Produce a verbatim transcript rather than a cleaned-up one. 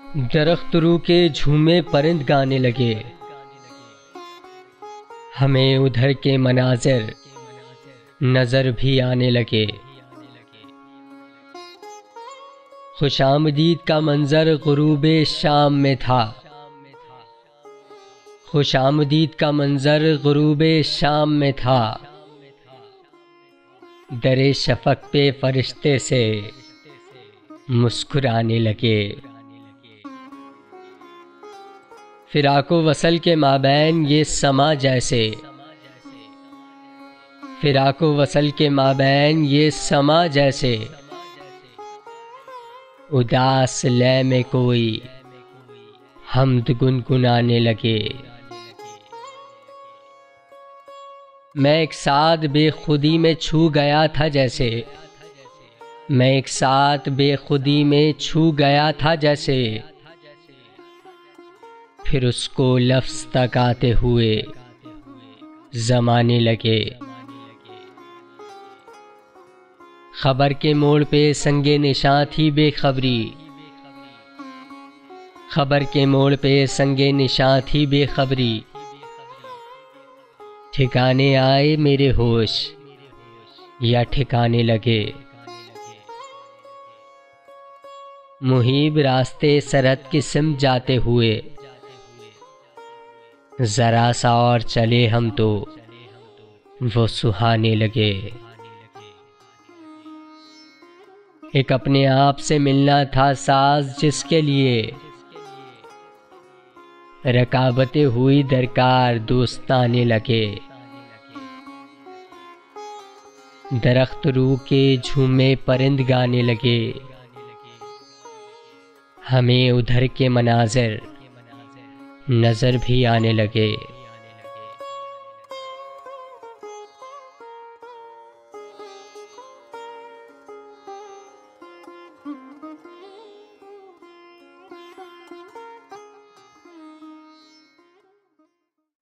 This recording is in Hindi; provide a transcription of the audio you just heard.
दरख्त रू के झूमे परिंद गाने लगे, हमें उधर के मनाज़िर नज़र भी आने लगे। खुशामदीद का मंज़र ग़ुरूबे शाम में था, खुशामदीद का मंज़र ग़ुरूबे शाम में था। दरे शफ़क़ पे फ़रिश्ते से मुस्कुराने लगे। फ़िराक़ो वसल के माबैन ये समा जैसे, फ़िराक़ो वसल के माबैन ये समा जैसे, उदास लय में कोई हम्द गुनगुनाने लगे। मैं एक साथ बेखुदी में छू गया था जैसे, मैं एक साथ बेखुदी में छू गया था जैसे, फिर उसको लफ्ज़ तक आते हुए ज़माने लगे। खबर के मोड़ पे संगे निशां थी बेखबरी, खबर के मोड़ पे संगे निशां थी बेखबरी। ठिकाने आए मेरे होश या ठिकाने लगे। मुहीब रास्ते सरहद की सिमत जाते हुए, जरा सा और चले हम तो वो सुहाने लगे। एक अपने आप से मिलना था साज जिसके लिए, रकाबतें हुई दरकार दोस्ताने लगे। दरख्त रू के झूमे परिंद गाने लगे, हमें उधर के मनाज़िर नज़र भी आने लगे।